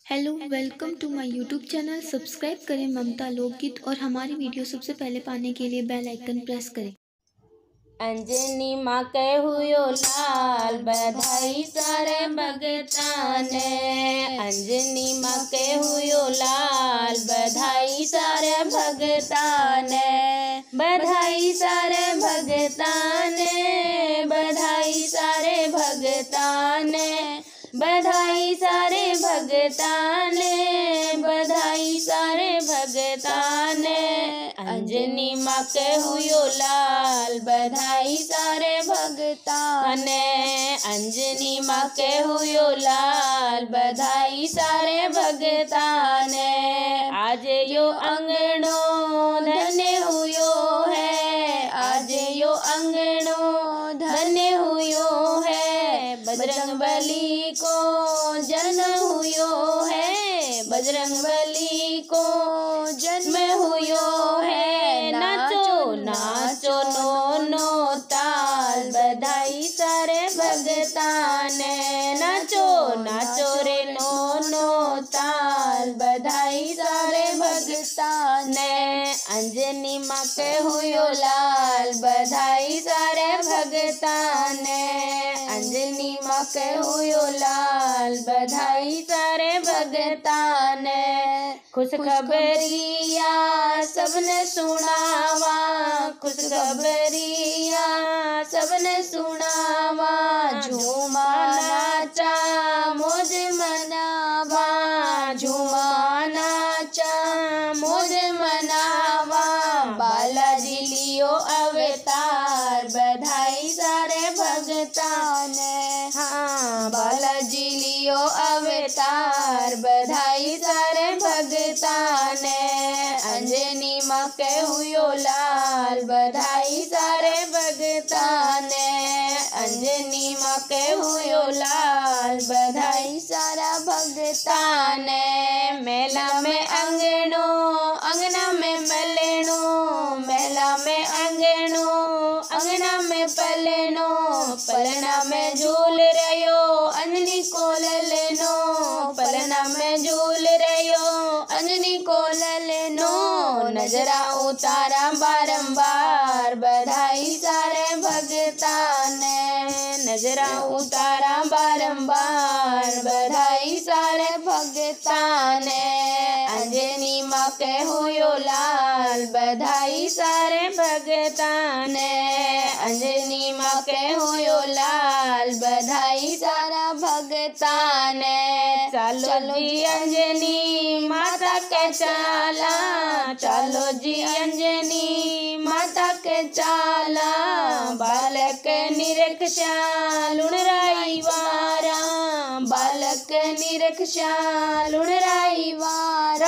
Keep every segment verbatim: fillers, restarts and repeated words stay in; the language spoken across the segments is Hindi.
Hello, welcome to my YouTube channel. Subscribe करें ममता लोकगीत और हमारी वीडियो सबसे पहले पाने के लिए बेल आइकन प्रेस करें। अंजनी माँ के हुयो लाल बधाई सारे भगतान ने। अंजनी माँ के हुयो लाल बधाई सारे भगतान ने। बधाई सारे भगतान ने। बधाई सारे भगतान ने। बधाई सारे भगतान ने। बधाई सारे भगतान ने। अंजनी माँ के हुयो लाल बधाई सारे भगतान ने। अंजनी माँ के हुयो लाल बधाई सारे भगतान ने। आज यो अंगनो धन्य हुयो है। आज यो अंगनो धन्य हुयो है। बजरंग बली को जन्म हुयो है। बजरंग बली को जन्म हुयो है। नाचो नाचो नो नो ताल बधाई सारे भगतान ने। नाचो नाचो रे नो नो ताल बधाई सारे भगतान ने। अंजनी माँ के हुयो लाल बधाई सारे भगतान ने। अंजनी माँ के हुयो लाल बधाई सारे भगतान ने। खुशखबरिया सबने सुनावा। खुशखबरिया सबने सुनावा। झूमा नाचा मौज मनावा। झूमा नाचा मौज मनावा। बालाजी लियो अवतार बधाई सारे भगतान ने। हाँ बालाजी लियो अवतार बधाई सारे भगतान ने। अंजनी माँ के हुयो लाल बधाई सारे भगतान ने। अंजनी माँ के हुयो लाल बधाई सारा भगतान ने। मेला में अंगनो अंगना में मलेनो। मेला में अंगनो अंगना में पलेनो। पलना में झूल रयो अंजनी को ललेनो। पलना में झूल रयो अंजनी को ललेनो। नजरा उतारा बारंबार बधाई सारे भगतान ने। नजरा उतारा बारंबार बधाई सारे भगतान ने। अंजनी माँ के हुयो लाल बधाई सारे भगतान ने। अंजनी माँ के हुयो लाल बधाई सारा भगतान ने। चलो जी अंजनी माता के चाला। चलो जी अंजनी माता के चाला। बालक निरक्षा लुणराई वारा। बालक निरक्षा लुणराई वारा।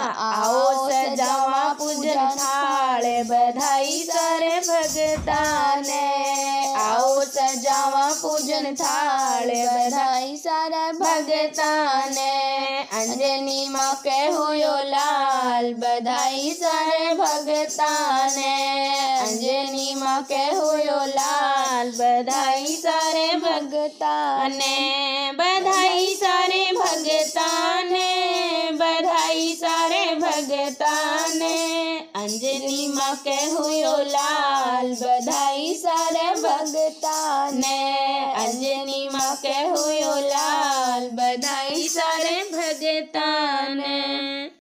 आओ सजावा पूजन थाल बधाई सारे भगतान ने। आओ सजावा पूजन थाल बधाई सारे भगतान ने। अंजनी माँ के हुयो लाल बधाई सारे भगतान ने। अंजनी माँ के हुयो लाल बधाई सारे भगतान ने। बधाई सारे भगतान ने। बधाई सारे भगतान ने। अंजनी माँ के हुयो लाल बधाई सारे भगतान ने। अंजनी माँ के हुयो लाल बधाई सारे भगतान ने।